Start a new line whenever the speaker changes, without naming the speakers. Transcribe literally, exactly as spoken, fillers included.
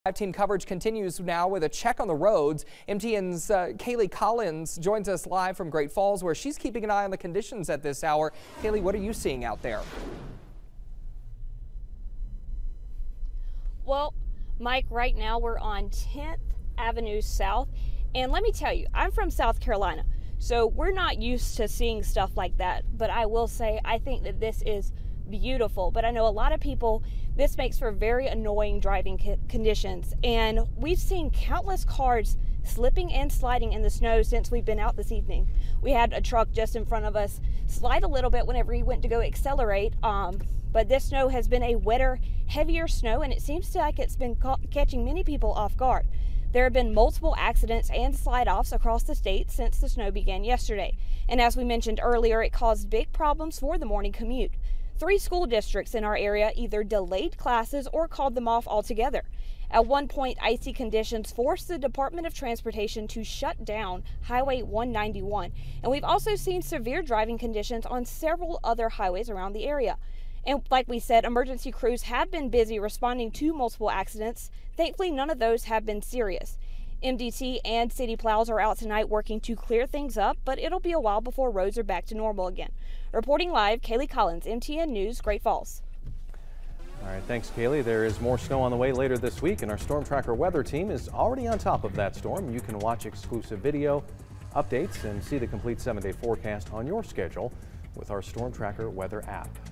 Five team coverage continues now with a check on the roads. M T N's uh, Kaylee Collins joins us live from Great Falls, where she's keeping an eye on the conditions at this hour. Kaylee, what are you seeing out there?
Well, Mike, right now we're on tenth Avenue South, and let me tell you, I'm from South Carolina, so we're not used to seeing stuff like that, but I will say I think that this is beautiful. But I know a lot of people, this makes for very annoying driving conditions, and we've seen countless cars slipping and sliding in the snow since we've been out this evening. We had a truck just in front of us slide a little bit whenever he went to go accelerate, um, but this snow has been a wetter, heavier snow, and it seems like it's been ca catching many people off guard. There have been multiple accidents and slide-offs across the state since the snow began yesterday, and as we mentioned earlier, it caused big problems for the morning commute. Three school districts in our area either delayed classes or called them off altogether. At one point, icy conditions forced the Department of Transportation to shut down Highway one ninety-one. And we've also seen severe driving conditions on several other highways around the area. And like we said, emergency crews have been busy responding to multiple accidents. Thankfully, none of those have been serious. M D T and city plows are out tonight working to clear things up, but it'll be a while before roads are back to normal again. Reporting live, Kaylee Collins, M T N News, Great Falls.
All right, thanks, Kaylee. There is more snow on the way later this week, and our Storm Tracker weather team is already on top of that storm. You can watch exclusive video updates and see the complete seven-day forecast on your schedule with our Storm Tracker weather app.